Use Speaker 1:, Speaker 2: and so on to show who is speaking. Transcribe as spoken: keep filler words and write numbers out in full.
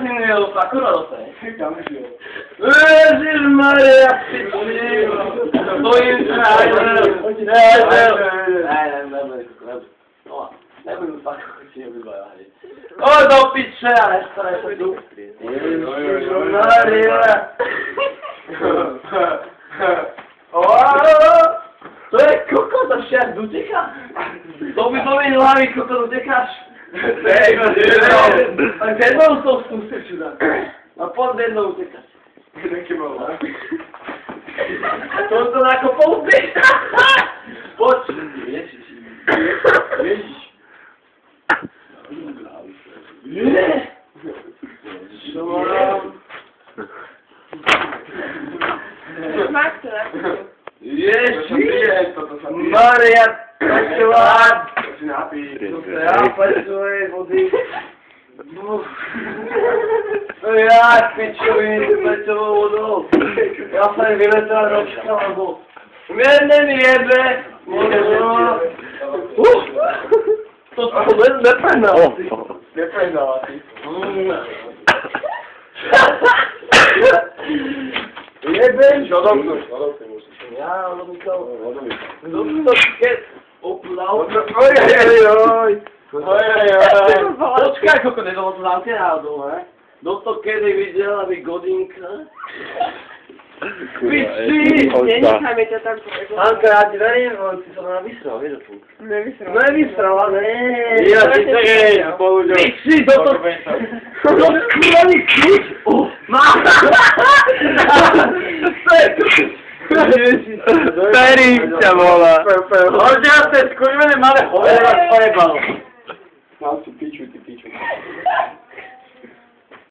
Speaker 1: si nejel, akorát dostane.
Speaker 2: Kam už jo?
Speaker 1: Ježišmarja, piči. Stojím se na hajzel. Ne, ne, ne, ne, no, nebudu fakt chuti, nebudu hajzel. O, do piče, a nestaraj se tu. Ježišmarja. To je kokos a šest, utěká. To by to mi hlavy, kokos, utěkáš. Hej, tak jednou to zkusit všude. A pod jednou utěkáš.
Speaker 2: Taky malo.
Speaker 1: To to nakopou ty. Pojď. Ježiš. Ježiš. Ježiš. Ježiš. Maria. Tačová.
Speaker 2: Si nápij.
Speaker 1: Já plesuji vody. Já pičuji s plecovou vodou. Já jsem vyletěl ročka nebo. Mě nevěde. To to vůbec nepredal.
Speaker 2: Nepredal.
Speaker 1: Jebem.
Speaker 2: Odobnuš, odobnuš musíš.
Speaker 1: Já odobnul.
Speaker 2: Odobnuš.
Speaker 1: Odobnul to je. Oplal.
Speaker 2: Ojojoj. Ojojoj.
Speaker 1: Počkaj, koko, nedalo to nám náhodou, ne? Kdo to kedy viděl, aby godinka? Piči!
Speaker 3: Nenechajme ťa tam.
Speaker 1: Hanka, já ti verím, on si to nevysral, víš o tom?
Speaker 3: Nevysral.
Speaker 1: Nevysral, ne.
Speaker 2: Ja, ty to je, spolužil.
Speaker 1: Piči, kdo to... Kdo skurvený klič? Oh, má!
Speaker 3: Perím ťa volá.
Speaker 1: Hoďa ste skurvené malé hovera, pojebal.
Speaker 2: Mám si piču, ty piču.